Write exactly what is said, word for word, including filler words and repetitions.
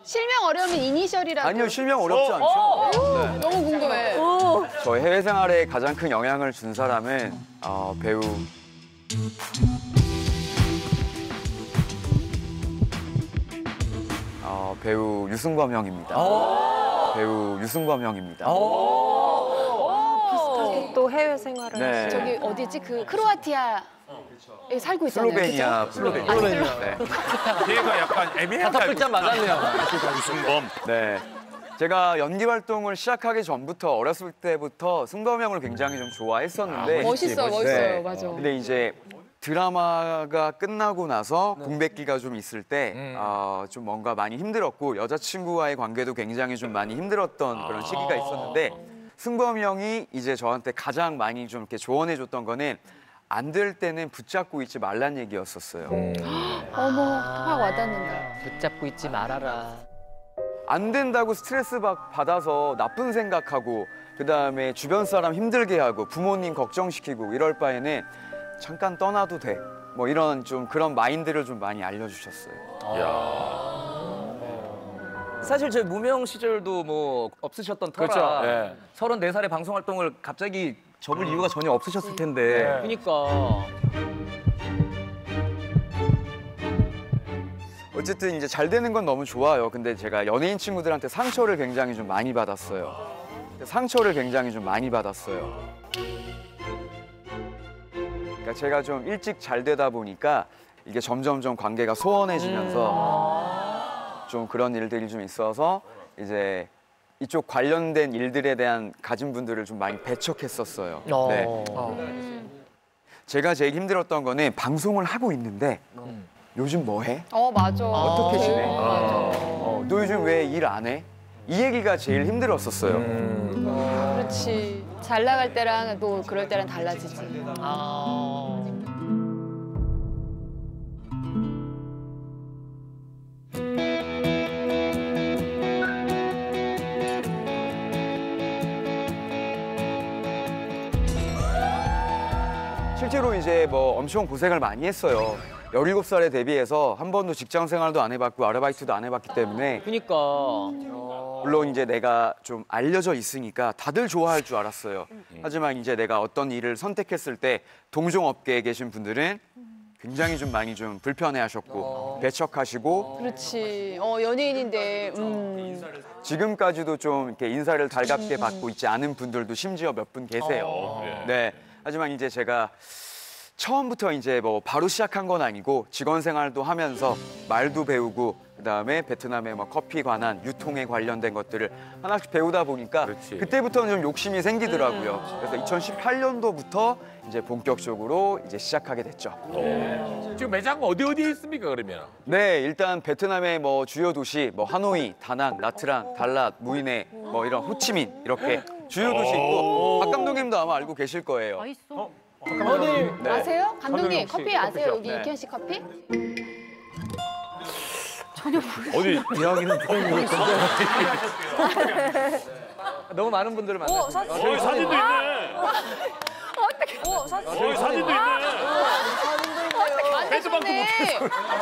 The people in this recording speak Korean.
실명 어려우면 이니셜이라도. 아니요, 실명 어렵지 않죠. 어, 네. 너무 궁금해. 저희 해외 생활에 가장 큰 영향을 준 사람은 어, 배우 어, 배우 유승범 형입니다. 배우 유승범 형입니다. 또 해외 생활을 네. 저기 어디지? 그 크로아티아에 살고 있잖아요. 슬로베니아, 그죠? 슬로베니아. 아, 슬로... 네. 얘가 약간 애매한 다섯 글자 맞았네요. 유승범. 네. 제가 연기 활동을 시작하기 전부터 어렸을 때부터 승범 형을 굉장히 좀 좋아했었는데 멋있어, 멋있어요. 네. 맞아. 근데 이제 드라마가 끝나고 나서 네. 공백기가 좀 있을 때 음. 어, 좀 뭔가 많이 힘들었고 여자친구와의 관계도 굉장히 좀 많이 힘들었던 그런 시기가 있었는데 승범 형이 이제 저한테 가장 많이 좀 이렇게 조언해줬던 거는 안 될 때는 붙잡고 있지 말란 얘기였었어요. 어머, 확 와닿는다. 붙잡고 있지 말아라. 안 된다고 스트레스 받- 받아서 나쁜 생각하고 그다음에 주변 사람 힘들게 하고 부모님 걱정시키고 이럴 바에는 잠깐 떠나도 돼. 뭐 이런 좀 그런 마인드를 좀 많이 알려주셨어요. 사실 제 무명 시절도 뭐 없으셨던 터라 그렇죠. 네. 서른네 살에 방송 활동을 갑자기 접을 이유가 전혀 없으셨을 텐데. 그러니까. 어쨌든 이제 잘 되는 건 너무 좋아요. 근데 제가 연예인 친구들한테 상처를 굉장히 좀 많이 받았어요. 상처를 굉장히 좀 많이 받았어요. 그러니까 제가 좀 일찍 잘 되다 보니까 이게 점점점 관계가 소원해지면서 좀 그런 일들이 좀 있어서 이제 이쪽 관련된 일들에 대한 가진 분들을 좀 많이 배척했었어요. 네. 제가 제일 힘들었던 거는 방송을 하고 있는데 요즘 뭐 해? 어, 맞아. 어떻게 지내? 어, 맞아. 어, 너 요즘 왜 일 안 해? 이 얘기가 제일 힘들었었어요. 그렇지. 잘 나갈 때랑 또 그럴 때랑 달라지지. 실제로 이제 뭐 엄청 고생을 많이 했어요. 열일곱 살에 데뷔해서 한 번도 직장 생활도 안 해봤고 아르바이트도 안 해봤기 때문에 그러니까. 물론 이제 내가 좀 알려져 있으니까 다들 좋아할 줄 알았어요. 하지만 이제 내가 어떤 일을 선택했을 때 동종 업계에 계신 분들은 굉장히 좀 많이 좀 불편해하셨고 배척하시고 그렇지. 어, 연예인인데. 음. 지금까지도 좀 이렇게 인사를 달갑게 받고 있지 않은 분들도 심지어 몇 분 계세요. 네. 하지만 이제 제가 처음부터 이제 뭐 바로 시작한 건 아니고 직원 생활도 하면서 말도 배우고 그다음에 베트남의 뭐 커피 관한 유통에 관련된 것들을 하나씩 배우다 보니까 그렇지. 그때부터는 좀 욕심이 생기더라고요. 그래서 이천십팔 년도부터 이제 본격적으로 이제 시작하게 됐죠. 지금 매장 어디 어디에 있습니까 그러면? 네, 일단 베트남의 뭐 주요 도시 뭐 하노이, 다낭, 나트랑, 달랏, 무이네 뭐 이런 호치민 이렇게 주요 도시 있고 박 감독님도 아마 알고 계실 거예요. 감독님. 네. 아세요? 감독님, 혹시 커피 아세요? 커피숍? 여기 네. 이현 씨 커피? 어디? 이야기는 들어보고 너무 많은 분들을 만났어요. 어, 사진도 있네. 어떻게? 어, 사진도 있네. 안 되셨네.